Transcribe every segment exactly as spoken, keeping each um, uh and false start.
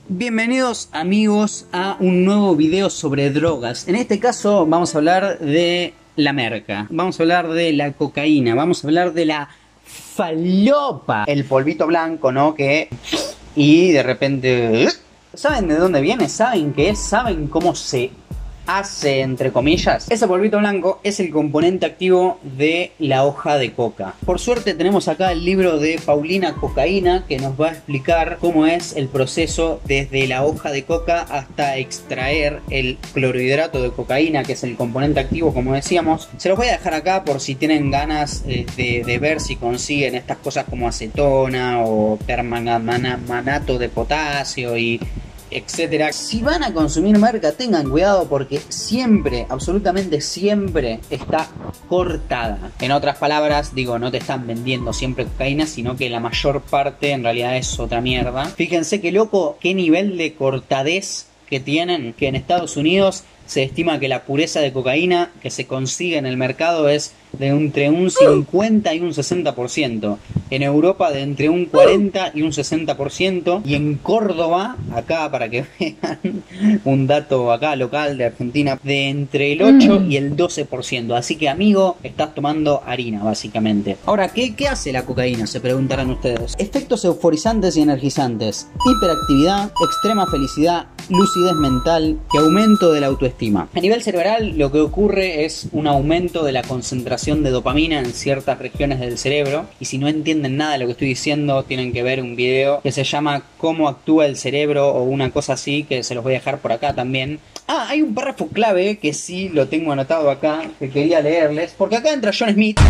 Bienvenidos amigos a un nuevo video sobre drogas. En este caso vamos a hablar de la merca, vamos a hablar de la cocaína, vamos a hablar de la falopa, el polvito blanco, ¿no? Que y de repente, ¿saben de dónde viene? ¿Saben qué es? ¿Saben cómo se hace, entre comillas? Ese polvito blanco es el componente activo de la hoja de coca. Por suerte tenemos acá el libro de Paulina Cocaína, que nos va a explicar cómo es el proceso desde la hoja de coca hasta extraer el clorhidrato de cocaína, que es el componente activo, como decíamos. Se los voy a dejar acá por si tienen ganas eh, de, de ver si consiguen estas cosas como acetona o permanganato de potasio y etcétera. Si van a consumir merca, tengan cuidado porque siempre, absolutamente siempre está cortada. En otras palabras, digo, no te están vendiendo siempre cocaína, sino que la mayor parte en realidad es otra mierda. Fíjense qué loco, qué nivel de cortadez que tienen, que en Estados Unidos se estima que la pureza de cocaína que se consigue en el mercado es de entre un cincuenta y un sesenta por ciento. En Europa de entre un cuarenta y un sesenta por ciento. Y en Córdoba, acá para que vean un dato acá local de Argentina, de entre el ocho y el doce por ciento. Así que amigo, estás tomando harina básicamente. Ahora, ¿qué, qué hace la cocaína? Se preguntarán ustedes. Efectos euforizantes y energizantes. Hiperactividad, extrema felicidad, lucidez mental y aumento de la autoestima. A nivel cerebral lo que ocurre es un aumento de la concentración de dopamina en ciertas regiones del cerebro. Y si no entienden nada de lo que estoy diciendo, tienen que ver un video que se llama Cómo actúa el cerebro o una cosa así, que se los voy a dejar por acá también. Ah, hay un párrafo clave que sí lo tengo anotado acá, que quería leerles, porque acá entra John Smith.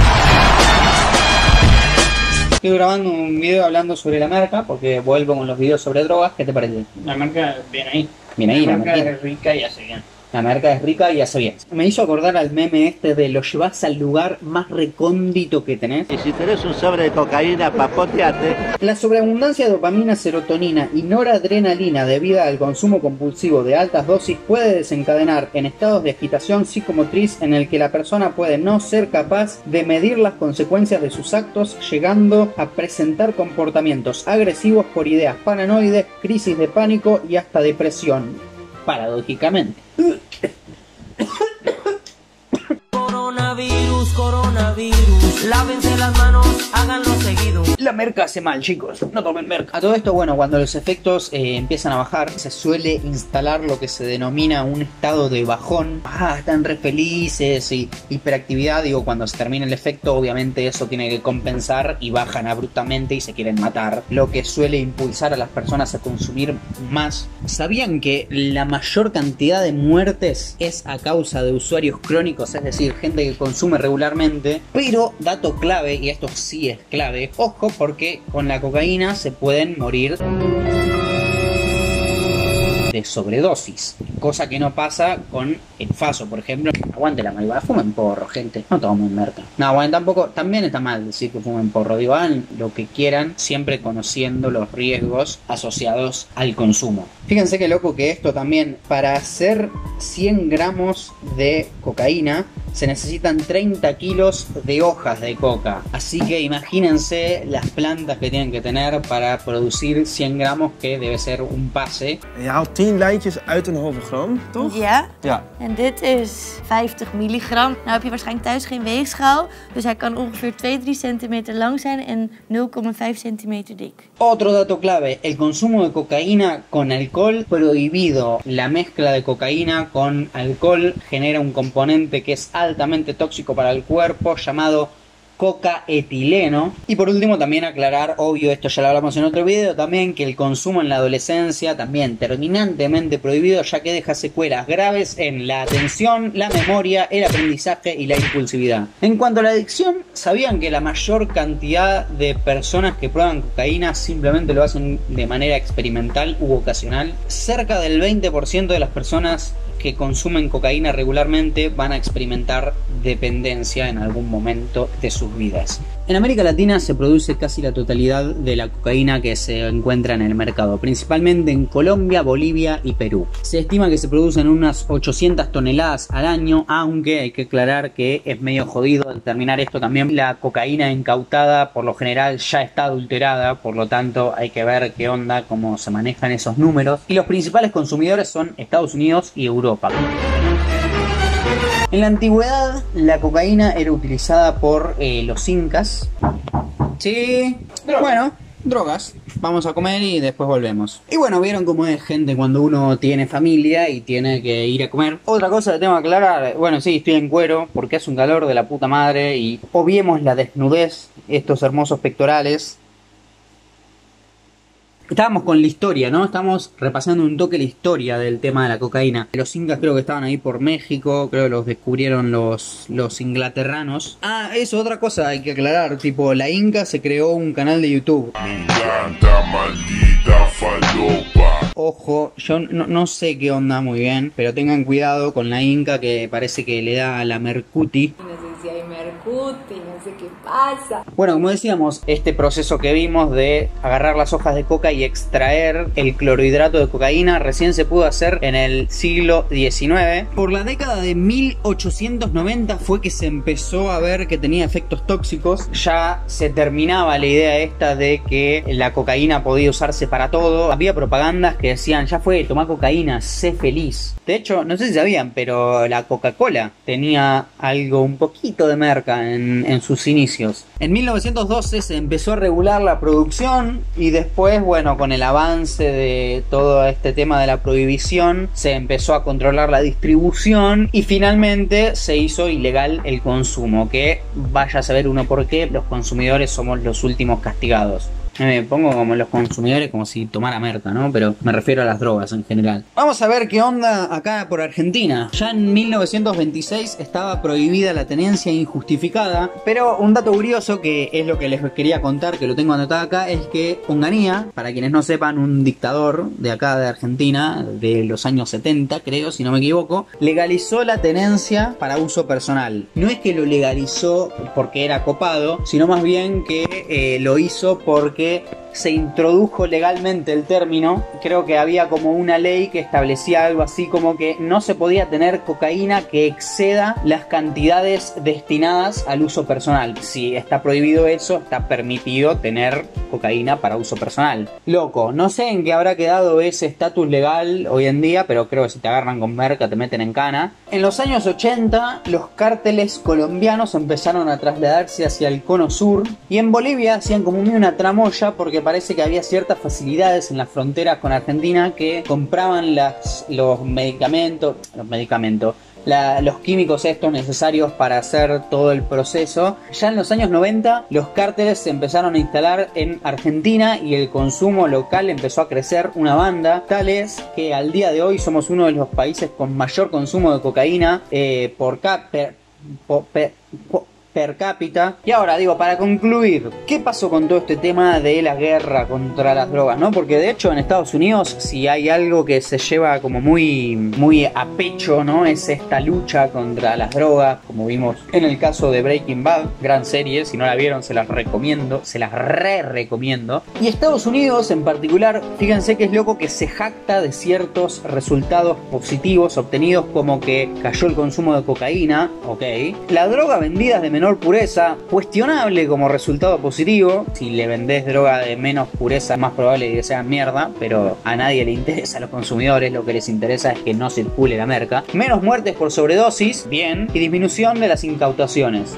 Estoy grabando un video hablando sobre la merca, porque vuelvo con los videos sobre drogas. ¿Qué te parece? La merca viene ahí. Viene ahí, la, la merca merca es rica y hace bien. La merca es rica y hace bien. Me hizo acordar al meme este de lo llevas al lugar más recóndito que tenés. Y si tenés un sobre de cocaína, papoteate. La sobreabundancia de dopamina, serotonina y noradrenalina debida al consumo compulsivo de altas dosis puede desencadenar en estados de agitación psicomotriz en el que la persona puede no ser capaz de medir las consecuencias de sus actos, llegando a presentar comportamientos agresivos por ideas paranoides, crisis de pánico y hasta depresión. Paradójicamente. Coronavirus, coronavirus, lávense las manos, háganlo seguido. La merca hace mal, chicos, no tomen merca. A todo esto, bueno, cuando los efectos eh, empiezan a bajar, se suele instalar lo que se denomina un estado de bajón. Ah, están re felices y hiperactividad. Digo, cuando se termina el efecto, obviamente eso tiene que compensar y bajan abruptamente y se quieren matar, lo que suele impulsar a las personas a consumir más. ¿Sabían que la mayor cantidad de muertes es a causa de usuarios crónicos, es decir, gente que consume regularmente? Pero, dato clave, y esto sí es clave, ojo, porque con la cocaína se pueden morir de sobredosis, cosa que no pasa con el faso, por ejemplo. Aguante la marihuana, fumen porro, gente, no tomen merca. No, bueno, tampoco, también está mal decir que fumen porro, digo, hagan lo que quieran, siempre conociendo los riesgos asociados al consumo. Fíjense qué loco que esto también, para hacer cien gramos de cocaína se necesitan treinta kilos de hojas de coca. Así que imagínense las plantas que tienen que tener para producir cien gramos, que debe ser un pase. Je haalt tien lijntjes uit een halve gram, toch? Ja. Ja. En dit is vijftig milligram. Nou heb je waarschijnlijk thuis geen weegschaal. Dus hij kan ongeveer twee tot drie centimeter lang zijn en nul komma vijf centimeter dik. Otro dato clave, el consumo de cocaína con alcohol prohibido. La mezcla de cocaína con alcohol genera un componente que es altamente tóxico para el cuerpo llamado cocaetileno. Y por último también aclarar, obvio, esto ya lo hablamos en otro video también, que el consumo en la adolescencia también terminantemente prohibido, ya que deja secuelas graves en la atención, la memoria, el aprendizaje y la impulsividad. En cuanto a la adicción, ¿sabían que la mayor cantidad de personas que prueban cocaína simplemente lo hacen de manera experimental u ocasional? Cerca del veinte por ciento de las personas que consumen cocaína regularmente van a experimentar dependencia en algún momento de sus vidas. En América Latina se produce casi la totalidad de la cocaína que se encuentra en el mercado, principalmente en Colombia, Bolivia y Perú. Se estima que se producen unas ochocientas toneladas al año, aunque hay que aclarar que es medio jodido determinar esto también. La cocaína incautada por lo general ya está adulterada, por lo tanto hay que ver qué onda, cómo se manejan esos números. Y los principales consumidores son Estados Unidos y Europa. En la antigüedad, la cocaína era utilizada por eh, los incas. Sí, pero bueno, drogas. Vamos a comer y después volvemos. Y bueno, vieron cómo es, gente, cuando uno tiene familia y tiene que ir a comer. Otra cosa que tengo que aclarar, bueno, sí, estoy en cuero porque hace un calor de la puta madre y obviemos la desnudez, estos hermosos pectorales. Estábamos con la historia, ¿no? Estamos repasando un toque la historia del tema de la cocaína. Los incas creo que estaban ahí por México, creo que los descubrieron los, los inglaterranos. Ah, eso, otra cosa hay que aclarar, tipo, la Inca se creó un canal de YouTube. Me encanta, maldita falopa. Ojo, yo no, no sé qué onda muy bien, pero tengan cuidado con la Inca que parece que le da a la Mercuti. No sé si hay Mercuti, no sé qué pasa. Bueno, como decíamos, este proceso que vimos de agarrar las hojas de coca y extraer el clorhidrato de cocaína recién se pudo hacer en el siglo diecinueve. Por la década de mil ochocientos noventa fue que se empezó a ver que tenía efectos tóxicos. Ya se terminaba la idea esta de que la cocaína podía usarse para todo. Había propagandas que decían, ya fue, toma cocaína, sé feliz. De hecho, no sé si sabían, pero la Coca-Cola tenía algo, un poquito de merca en, en sus inicios. En mil novecientos doce se empezó a regular la producción y después, bueno, con el avance de todo este tema de la prohibición, se empezó a controlar la distribución y finalmente se hizo ilegal el consumo, que vaya a saber uno por qué, los consumidores somos los últimos castigados. Me pongo como los consumidores como si tomara merca, ¿no? Pero me refiero a las drogas en general. Vamos a ver qué onda acá por Argentina. Ya en mil novecientos veintiséis estaba prohibida la tenencia injustificada. Pero un dato curioso que es lo que les quería contar, que lo tengo anotado acá, es que Onganía, para quienes no sepan, un dictador de acá de Argentina, de los años setenta, creo, si no me equivoco, legalizó la tenencia para uso personal. No es que lo legalizó porque era copado, sino más bien que eh, lo hizo porque se introdujo legalmente el término. Creo que había como una ley que establecía algo así como que no se podía tener cocaína que exceda las cantidades destinadas al uso personal. Si está prohibido eso, está permitido tener cocaína para uso personal. Loco, no sé en qué habrá quedado ese estatus legal hoy en día, pero creo que si te agarran con merca te meten en cana. En los años ochenta los cárteles colombianos empezaron a trasladarse hacia el cono sur y en Bolivia hacían como una tramoya porque parece que había ciertas facilidades en las fronteras con Argentina que compraban las, los medicamentos, los medicamentos, la, los químicos estos necesarios para hacer todo el proceso. Ya en los años noventa los cárteles se empezaron a instalar en Argentina y el consumo local empezó a crecer una banda, tal es que al día de hoy somos uno de los países con mayor consumo de cocaína eh, por, cap, per, por, per, por per cápita. Y ahora digo, para concluir, ¿qué pasó con todo este tema de la guerra contra las drogas, no? Porque de hecho en Estados Unidos, si hay algo que se lleva como muy muy a pecho, ¿no? Es esta lucha contra las drogas, como vimos en el caso de Breaking Bad, gran serie, si no la vieron se las recomiendo, se las re recomiendo. Y Estados Unidos en particular, fíjense que es loco que se jacta de ciertos resultados positivos obtenidos, como que cayó el consumo de cocaína, ok, la droga vendida de menor pureza, cuestionable como resultado positivo. Si le vendés droga de menos pureza es más probable que sea mierda, pero a nadie le interesa, a los consumidores lo que les interesa es que no circule la merca. Menos muertes por sobredosis, bien, y disminución de las incautaciones.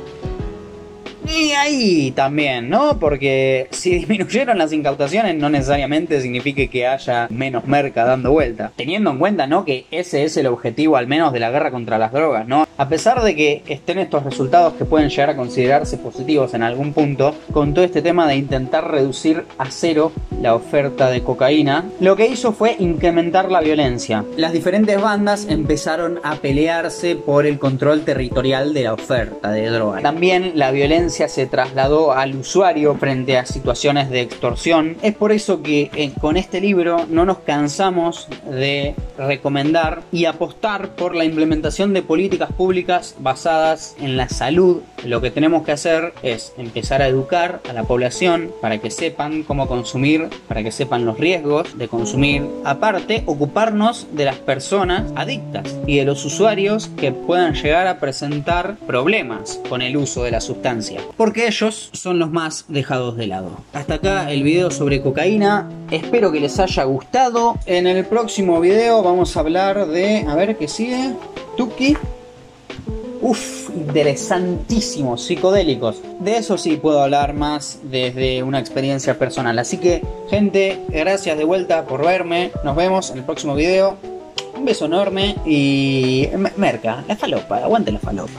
Y ahí también, ¿no? Porque si disminuyeron las incautaciones no necesariamente significa que haya menos merca dando vuelta. Teniendo en cuenta, ¿no? Que ese es el objetivo al menos de la guerra contra las drogas, ¿no? A pesar de que estén estos resultados que pueden llegar a considerarse positivos en algún punto, con todo este tema de intentar reducir a cero la oferta de cocaína, lo que hizo fue incrementar la violencia. Las diferentes bandas empezaron a pelearse por el control territorial de la oferta de droga. También la violencia se trasladó al usuario frente a situaciones de extorsión. Es por eso que eh, con este libro no nos cansamos de recomendar y apostar por la implementación de políticas públicas públicas basadas en la salud. Lo que tenemos que hacer es empezar a educar a la población para que sepan cómo consumir, para que sepan los riesgos de consumir. Aparte, ocuparnos de las personas adictas y de los usuarios que puedan llegar a presentar problemas con el uso de la sustancia, porque ellos son los más dejados de lado. Hasta acá el video sobre cocaína. Espero que les haya gustado. En el próximo video vamos a hablar de... A ver, ¿qué sigue? Tuki. Uf, interesantísimos, psicodélicos. De eso sí puedo hablar más desde una experiencia personal. Así que, gente, gracias de vuelta por verme. Nos vemos en el próximo video. Un beso enorme y... Merca, la falopa, aguante la falopa.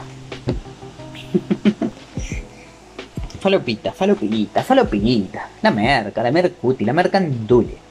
Falopita, falopita, falopita. La merca, la mercuti, la mercandule.